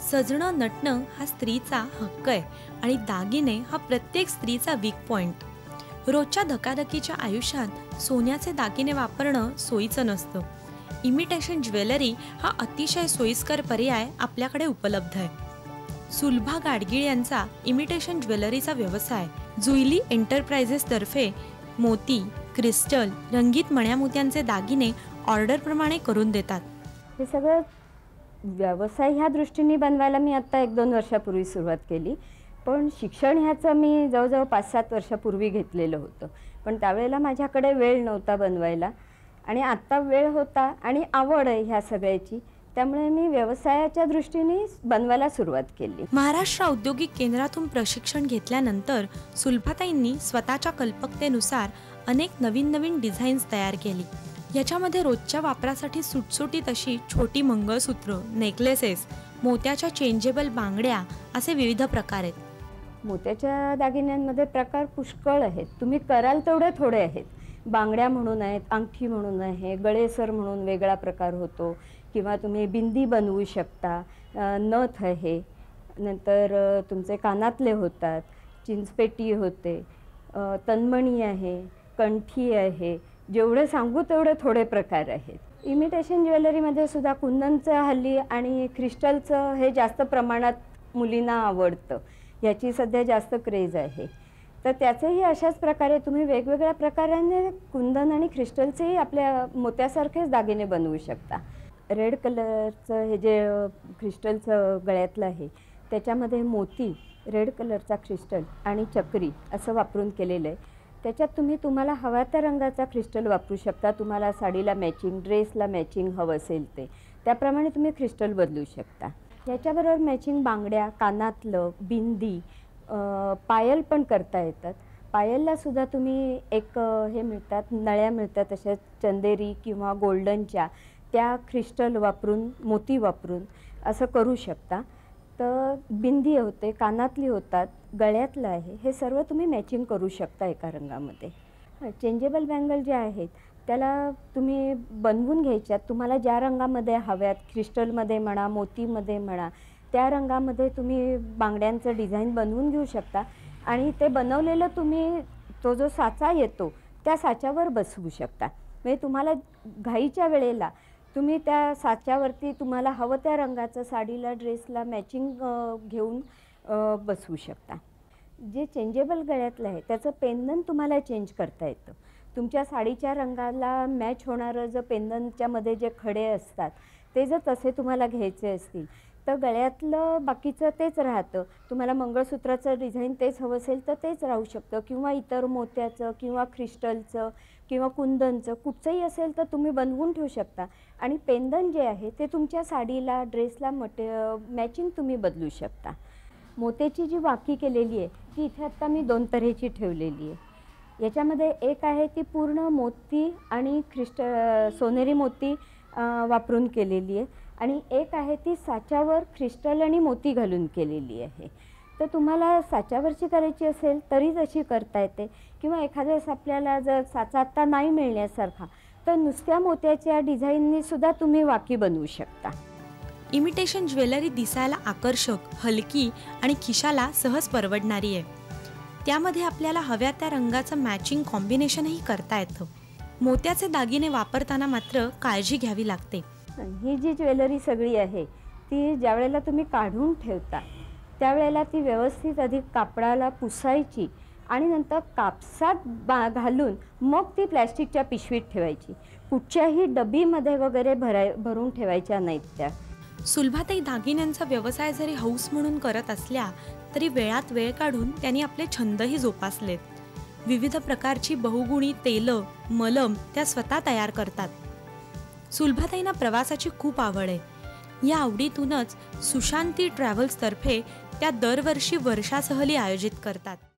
सजणं नटणं हा स्त्रीचा हक्क आहे आणि दागिने हा प्रत्येक स्त्रीचा वीक पॉइंट. रोजच्या धकाधकीच्या आयुष्यात सोन्याचे दागिने वापरणं सोयीचं नसतं. इमिटेशन ज्वेलरी हा अतिशय सोयीस्कर पर्याय आपल्याकडे उपलब्ध आहे. सुलभा गाडगीळ यांचा इमिटेशन ज्वेलरीचा व्यवसाय जुईली एंटरप्राइजेस तर्फे मोती, क्रिस्टल, रंगीत मण्या-मोत्यांचे दागिने ऑर्डरप्रमाणे करून देतात. हे सगळं व्यवसाय ह्या दृष्टीने बनवायला मी आत्ता 1-2 वर्षापूर्वी सुरुवात केली. पण शिक्षण ह्याचं मी जवळजवळ 5-7 वर्षापूर्वी घेतलेलं होतं. पण त्यावेळेला माझ्याकडे वेळ नव्हता बनवायला आणि आत्ता वेळ होता आणि आवड आहे ह्या सगळ्याची. त्यामुळे मी व्यवसायाच्या दृष्टीने बनवायला सुरुवात केली. महाराष्ट्र औद्योगिक केंद्रातून प्रशिक्षण घेतल्यानंतर सुलभाताईंनी स्वतःच्या कल्पकतेनुसार अनेक नवीन डिझाईन्स तयार केली. याच्यामध्ये रोजच्या वापरासाठी सुटसुटीत अशी छोटी मंगळसूत्र, नेकलेसेस, मोत्याच्या चेंजेबल बांगड्या असे विविध प्रकार आहेत. मोत्याच्या दागिन्यांमध्ये प्रकार पुष्कळ आहेत. तुम्ही कराल तेवढे थोडे आहेत. बांगड्या म्हणून आहेत, अंगठी म्हणून आहे, गळेसर म्हणून वेगळा प्रकार होतो किंवा तुम्ही बिंदी बनवू शकता, नथ आहे, नंतर तुमचे कानातले होतात, चिंचपेटी होते, तन्मणी आहे, कंठी आहे. जेवढे सांगू तेवढे थोडे प्रकार आहेत. इमिटेशन ज्वेलरीमध्ये सुद्धा कुंदनचं हल्ली आणि क्रिस्टलचं हे जास्त प्रमाणात मुलींना आवडतं. याची सध्या जास्त क्रेज आहे. तर त्याचेही अशाच प्रकारे तुम्ही वेगवेगळ्या प्रकाराने कुंदन आणि क्रिस्टलचेही आपल्या मोत्यासारखेच दागिने बनवू शकता. रेड कलरचं हे जे क्रिस्टलचं गळ्यातलं आहे त्याच्यामध्ये मोती, रेड कलरचा क्रिस्टल आणि चक्री असं वापरून केलेलं आहे. त्याच्यात तुम्हाला हव्या त्या रंगाचा क्रिस्टल वापरू शकता. तुम्हाला साडीला मॅचिंग, ड्रेसला मॅचिंग हवं असेल ते त्याप्रमाणे तुम्ही क्रिस्टल बदलू शकता. याच्याबरोबर मॅचिंग बांगड्या, कानातलं, बिंदी, पायल पण करता येतात. पायलला सुद्धा तुम्ही एक हे मिळतात, नळ्या मिळतात अशा चंदेरी किंवा गोल्डनच्या, त्या क्रिस्टल वापरून, मोती वापरून असं करू शकता. तर बिंदी होते, कानातली होतात, गळ्यातलं आहे, हे सर्व तुम्ही मॅचिंग करू शकता एका रंगामध्ये. चेंजेबल बँगल जे आहेत त्याला तुम्ही बनवून घ्यायच्यात. तुम्हाला ज्या रंगामध्ये हव्यात, क्रिस्टलमध्ये म्हणा, मोतीमध्ये म्हणा, त्या रंगामध्ये तुम्ही बांगड्यांचं डिझाईन बनवून घेऊ शकता आणि ते बनवलेलं तुम्ही तो जो साचा येतो त्या साच्यावर बसवू शकता. म्हणजे तुम्हाला घाईच्या वेळेला तुम्ही त्या साच्यावरती तुम्हाला हवं त्या रंगाचं साडीला, ड्रेसला मॅचिंग घेऊन बसवू शकता. जे चेंजेबल गळ्यातलं आहे त्याचं पेंडन तुम्हाला चेंज करता येतं. तुमच्या साडीच्या रंगाला मॅच होणारं जर पेंडनच्यामध्ये जे खडे असतात ते जर तसे तुम्हाला घ्यायचे असतील तर गळ्यातलं बाकीचं तेच राहतं. तुम्हाला मंगळसूत्राचं डिझाईन तेच हवं असेल तर तेच राहू शकतं किंवा इतर मोत्याचं किंवा क्रिस्टलचं किंवा कुंदनचं कुठचंही असेल तर तुम्ही बनवून ठेवू शकता. आणि पेंडन जे आहे ते तुमच्या साडीला, ड्रेसला मॅचिंग तुम्ही बदलू शकता. मोत्याची जी वाकी केलेली आहे ती इथे आत्ता मी 2 तऱ्हेची ठेवलेली आहे. याच्यामध्ये एक आहे ती पूर्ण मोती आणि सोनेरी मोती वापरून केलेली आहे आणि एक आहे ती साच्यावर क्रिस्टल आणि मोती घालून केलेली आहे. तर तुम्हाला साच्यावरची करायची असेल तरी तशी करता येते किंवा एखाद्या वेळेस आपल्याला जर साचा आत्ता नाही मिळण्यासारखा तर नुसत्या मोत्याच्या डिझाईननी सुद्धा तुम्ही वाकी बनवू शकता. इमिटेशन ज्वेलरी दिसायला आकर्षक, हलकी आणि खिशाला सहज परवडणारी आहे. त्यामध्ये आपल्याला हव्या त्या रंगाचं मॅचिंग कॉम्बिनेशनही करता येतं. मोत्याचे दागिने वापरताना मात्र काळजी घ्यावी लागते. ही जी ज्वेलरी सगळी आहे ती ज्यावेळेला तुम्ही काढून ठेवता त्यावेळेला ती व्यवस्थित आधी कापडाला पुसायची आणि नंतर कापसात घालून मग ती प्लॅस्टिकच्या पिशवीत ठेवायची. कुठच्याही डबीमध्ये वगैरे भरून ठेवायच्या नाहीत त्या. सुलभाताई दागिन्यांचा व्यवसाय जरी हौस म्हणून करत असल्या तरी वेळात वेळ काढून त्यांनी आपले छंदही जोपासलेत. विविध प्रकारची बहुगुणी तेलं, मलम त्या स्वतः तयार करतात. सुलभाताईंना प्रवासाची खूप आवड आहे. या आवडीतूनच सुशांती ट्रॅव्हल्स तर्फे त्या दरवर्षी वर्षा सहली आयोजित करतात.